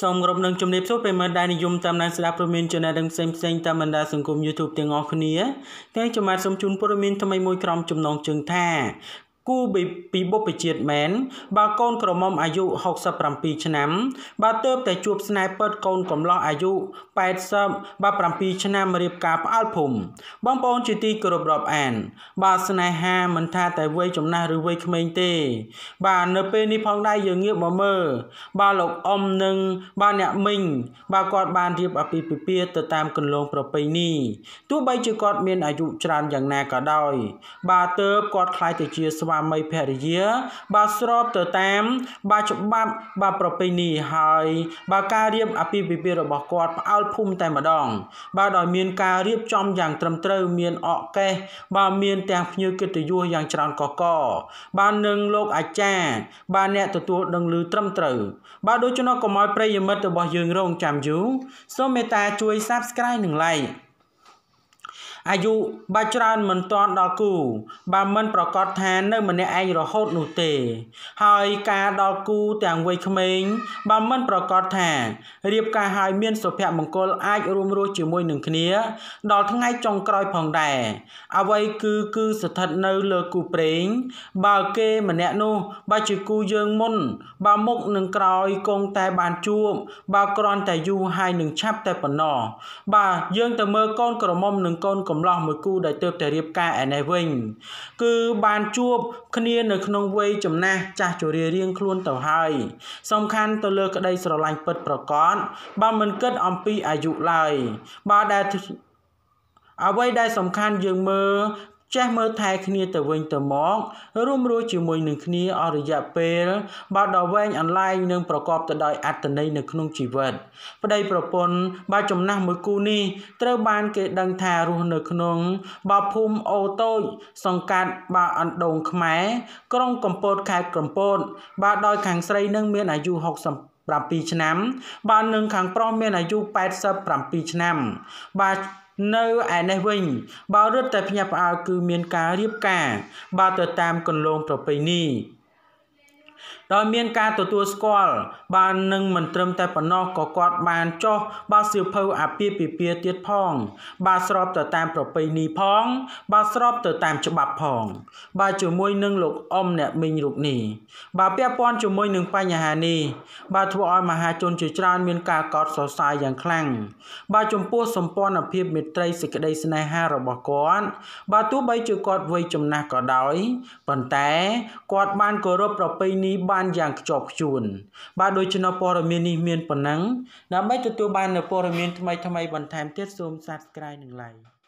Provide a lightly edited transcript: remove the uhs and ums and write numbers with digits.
សូមគោរពនឹងជំរាបសួរពេលមើលដែលនិយមតាមដានស្ដាប់ព័ត៌មានជាអ្នកដឹងផ្សេងៗតាមបណ្ដាសង្គម YouTube ទាំងអស់គ្នាថ្ងៃខ្ញុំបាទសូមជូនព័ត៌មានថ្មីមួយក្រុមចំណងជើងថាគូពីបុព្វជាតិមែនបើកូនក្រមុំអាយុ67ឆ្នាំបើទើបតែជួបស្នេហ៍ពិតកូនកំឡោះអាយុ87ឆ្នាំរៀបការផ្អើលភូមិបងប្អូនជាទីគោរពរាប់អានបើស្នេហាមិនថាតែវ័យចំណាស់ឬវ័យក្មេងទេបាទនៅពេលនេះផងដែរយើងងាកមកមើលបើលោកអ៊ំនិងបើអ្នកមីងបើគាត់បានរៀបអាពាហ៍ពិពាហ៍ទៅតាមគន្លងប្រពៃណីទោះបីជាគាត់មានអាយុច្រើនយ៉ាងណាក៏ដោយបើទើបគាត់ខ្លាយទៅជាស្វាមីភរិយាបើស្របទៅតាមបើច្បាប់បើប្រពៃណីហើយបើការរៀបអាពាហ៍ពិពាហ៍របស់គាត់ផ្អើលភូមិតែម្ដងបើដោយមានការរៀបចំយ៉ាងត្រឹមត្រូវមានអកេសបើមានទាំងភ្ញៀវកិត្តិយសយ៉ាងច្រើនកកបើនឹងលោកអាចារ្យបើអ្នកទទួលដឹងឮត្រឹមត្រូវបើដូច្នោះកុំឲ្យប្រិយមិត្តរបស់យើងរងចាំយូរសូមមេត្តាជួយ Subscribe និង Likeអាយុបើច្រើនមិនទាន់ដល់គូបើមិនប្រកាសថានៅម្នាក់ឯងរហូតនោះទេហើយការដល់គូទាំងវ័យក្មេងបើមិនប្រកាសថារៀបការហើយមានសុភមង្គលអាចរួមរស់ជាមួយនឹងគ្នាដល់ថ្ងៃចុងក្រោយផងដែរអ្វីគឺស្ថិតនៅលើគូព្រេងបើគេម្នាក់នោះបើជាគូយើងមុនបើមុខនឹងក្រោយគង់តែបានជួបបើគ្រាន់តែយូរហើយនឹងឆាប់តែប៉ុណ្ណោះបើយើងទៅមើលកូនក្រមុំនិងកូនកំឡោះមួយគូដែលទើបតែរៀបការឯនេះវិញគឺបានជួបគ្នានៅក្នុងវ័យចំណាស់ចាស់ជរារៀងខ្លួនទៅហើយសំខាន់ទៅលើក្តីស្រឡាញ់ពិតប្រាកដបើមិនគិតអំពីអាយុឡើយបើដែលអ្វីដែលសំខាន់យើងចេះមើលថែគ្នាទៅវិញទៅមករួមរស់ជាមួយនឹងគ្នាអស់រយៈពេលបើដល់វែងអន្លែងនឹងប្រកបទៅដោយអត្ថន័យនៅក្នុងជីវិតប្តីប្រពន្ធបើចំណាស់មួយគូនេះត្រូវបានគេដឹងថារស់នៅក្នុងបើភូមិអូតូចសង្កាត់បើអណ្ដូងខ្មែរក្រុងកំពតខេត្តកំពតបើដោយខាងស្រីនឹងមានអាយុ67ឆ្នាំបើនឹងខាងប្រុសមានអាយុ87ឆ្នាំបាទនៅឯនេះវិញបើរត់តែភ្ញាក់ផ្អើលគឺមានការរៀបការបើទៅតាមគន្លងប្រពៃណីដោយមានការទទួលស្គាល់បាននឹងមិនត្រឹមតែប៉ុណ្ណោះក៏គាត់បានចុះបើសៀវភៅអាពាហ៍ពិពាហ៍ទៀតផងបើស្របទៅតាមប្រពៃណីផងបើស្របទៅតាមច្បាប់ផងបើជាមួយនឹងលោកអ៊ំអ្នកមីងរូបនេះបើពាក់ព័ន្ធជាមួយនឹងបញ្ហានេះបើធ្វើឲ្យមហាជនជាច្រើនមានការកោតសរសើរយ៉ាងខ្លាំងបើចំពោះសម្ព័ន្ធភាពមេត្រីសេចក្តីស្នេហារបស់គាត់បើទោះបីជាគាត់វ័យចំណាស់ក៏ដោយប៉ុន្តែគាត់បានគោរពប្រពៃណីបានយ៉ាងខ្ជាប់ខ្ជួនបាទដូច្នោះព័ត៌មាននេះមានប៉ុណ្ណឹងដើម្បីទទួលបាននូវព័ត៌មានថ្មីបន្ថែមទៀតសូម Subscribe និង Like